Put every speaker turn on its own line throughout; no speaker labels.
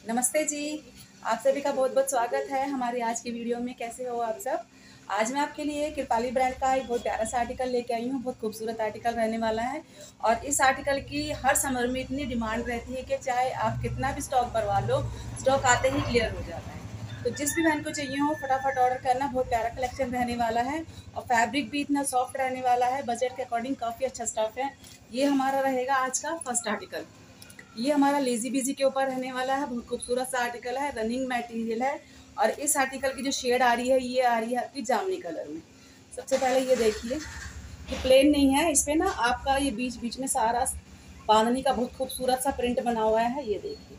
नमस्ते जी। आप सभी का बहुत बहुत स्वागत है हमारी आज की वीडियो में। कैसे हो आप सब? आज मैं आपके लिए कृपाली ब्रांड का एक बहुत प्यारा सा आर्टिकल लेके आई हूँ। बहुत खूबसूरत आर्टिकल रहने वाला है और इस आर्टिकल की हर समर में इतनी डिमांड रहती है कि चाहे आप कितना भी स्टॉक भरवा लो, स्टॉक आते ही क्लियर हो जाता है। तो जिस भी बहन को चाहिए हो फटाफट ऑर्डर करना। बहुत प्यारा कलेक्शन रहने वाला है और फैब्रिक भी इतना सॉफ्ट रहने वाला है। बजट के अकॉर्डिंग काफ़ी अच्छा स्टफ है। ये हमारा रहेगा आज का फर्स्ट आर्टिकल। ये हमारा लेजी बिजी के ऊपर रहने वाला है। बहुत खूबसूरत सा आर्टिकल है, रनिंग मटेरियल है। और इस आर्टिकल की जो शेड आ रही है ये आ रही है आपकी जामनी कलर में। सबसे पहले ये देखिए, ये प्लेन नहीं है, इस पे ना आपका ये बीच बीच में सारा बांधनी का बहुत खूबसूरत सा प्रिंट बना हुआ है। ये देखिए,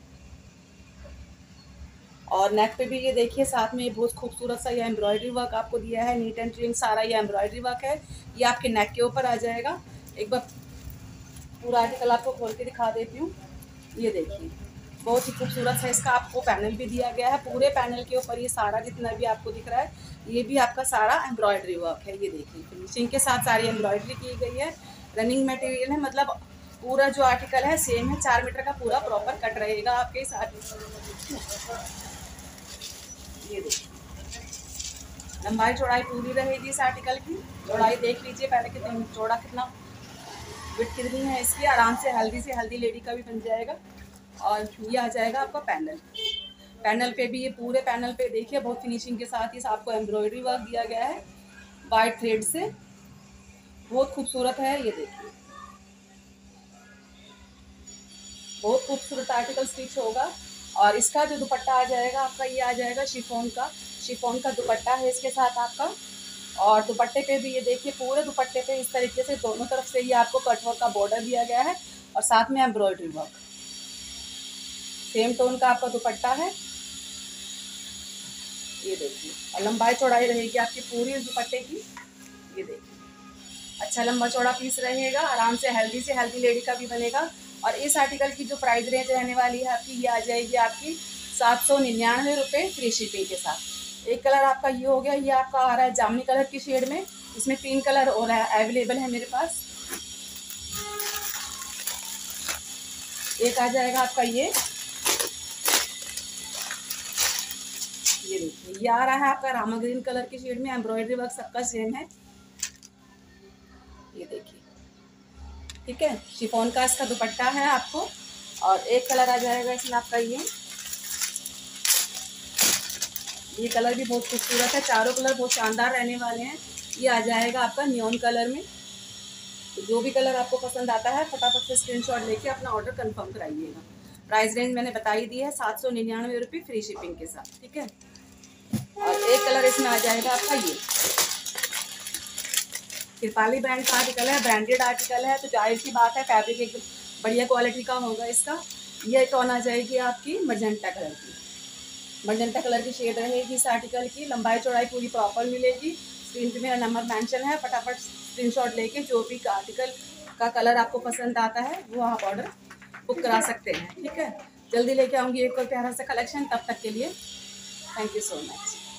और नेक पे भी ये देखिए साथ में ये बहुत खूबसूरत सा ये एम्ब्रॉयडरी वर्क आपको दिया है। नीट एंड क्लीन सारा ये एम्ब्रॉयडरी वर्क है। ये आपके नेक के ऊपर आ जाएगा। एक बार पूरा आर्टिकल आपको खोल के दिखा देती हूँ। ये देखिए, बहुत ही खूबसूरत है। इसका आपको पैनल भी दिया गया है। पूरे पैनल के ऊपर ये सारा जितना भी आपको दिख रहा है ये भी आपका सारा एम्ब्रॉयडरी वर्क है। ये देखिए, फिनिशिंग के साथ सारी एम्ब्रॉयडरी की गई है। रनिंग मटेरियल है, मतलब पूरा जो आर्टिकल है सेम है। 4 मीटर का पूरा प्रॉपर कट रहेगा आपके इस आर्टिकल। ये देखिए, लंबाई चौड़ाई पूरी रहेगी इस आर्टिकल की। चौड़ाई देख लीजिए पहले कितनी चौड़ा, कितना विड्थ कितनी है इसकी। आराम से हल्दी लेडी का भी बन जाएगा। और ये आ जाएगा आपका पैनल। पैनल पे भी ये पूरे पैनल पे देखिए बहुत फिनिशिंग के साथ ही आपको एम्ब्रॉयडरी वर्क दिया गया है वाइट थ्रेड से। बहुत खूबसूरत है। ये देखिए, बहुत खूबसूरत आर्टिकल स्टिच होगा। और इसका जो दुपट्टा आ जाएगा आपका, ये आ जाएगा शिफॉन का दुपट्टा है इसके साथ आपका। और दुपट्टे पे भी ये देखिए, पूरे दुपट्टे पे इस तरीके से दोनों तरफ से ये आपको कटवर्क का बॉर्डर दिया गया है और साथ में एम्ब्रॉयडरी वर्क। सेम टोन का आपका दुपट्टा है। ये देखिए, और लंबाई चौड़ाई रहेगी आपकी पूरी दुपट्टे की। ये देखिए, अच्छा लंबा चौड़ा पीस रहेगा। आराम से हेल्दी लेडी का भी बनेगा। और इस आर्टिकल की जो प्राइस रेंज रहने वाली है आपकी, ये आ जाएगी आपकी 799 रुपये फ्री शिपिंग के साथ। एक कलर आपका ये हो गया, ये आपका आ रहा है जामुनी कलर की शेड में। इसमें 3 कलर और अवेलेबल है मेरे पास। एक आ जाएगा आपका ये देखिए, ये आ रहा है आपका रामा ग्रीन कलर की शेड में। एम्ब्रॉयडरी वर्क सबका सेम है। ये देखिए, ठीक है। शिफॉन का इसका दुपट्टा है आपको। और एक कलर आ जाएगा इसमें आपका ये कलर भी बहुत खूबसूरत है। चारों कलर बहुत शानदार रहने वाले हैं। ये आ जाएगा आपका नियॉन कलर में। तो जो भी कलर आपको पसंद आता है फटाफट से स्क्रीनशॉट लेके अपना ऑर्डर कंफर्म कराइएगा। प्राइस रेंज मैंने बताई दी है, 799 रुपये फ्री शिपिंग के साथ, ठीक है। और एक कलर इसमें आ जाएगा आपका ये कृपाली ब्रांड का आर्टिकल है, ब्रांडेड आर्टिकल है तो जाहिर सी बात है फैब्रिक एकदम बढ़िया क्वालिटी का होगा इसका। ये टोन आ जाएगी आपकी मजेंटा कलर की। मजेंटा कलर की शेड रहेगी इस आर्टिकल की। लंबाई चौड़ाई पूरी प्रॉपर मिलेगी। स्क्रीन पे मेरा नंबर मेंशन है, फटाफट स्क्रीनशॉट लेके जो भी आर्टिकल का कलर आपको पसंद आता है वो आप ऑर्डर बुक करा सकते हैं, ठीक है। जल्दी लेके आऊँगी एक और प्यारा सा कलेक्शन। तब तक के लिए थैंक यू सो मच।